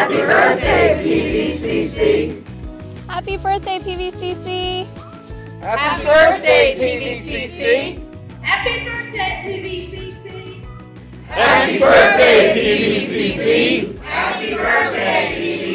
Happy birthday, PVCC! Happy birthday, PVCC! Happy birthday, PVCC! Happy birthday, PVCC! Happy birthday, PVCC! Happy birthday, PVCC!